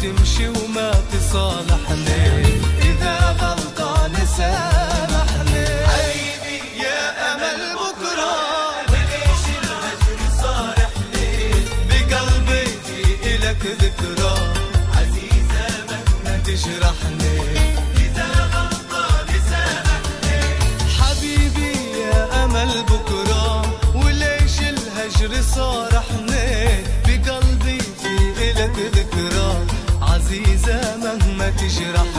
تمشي وما تصالحني، إذا غلطان سامحني. حبيبي يا أمل بكرة، وليش الهجر صارحني؟ بقلبي في إلك ذكرى عزيزة مهما تجرحني، إذا غلطان سامحني. حبيبي يا أمل بكرة، وليش الهجر صارحني؟ بقلبي في إلك ذكرى عزيزة مهما تجرح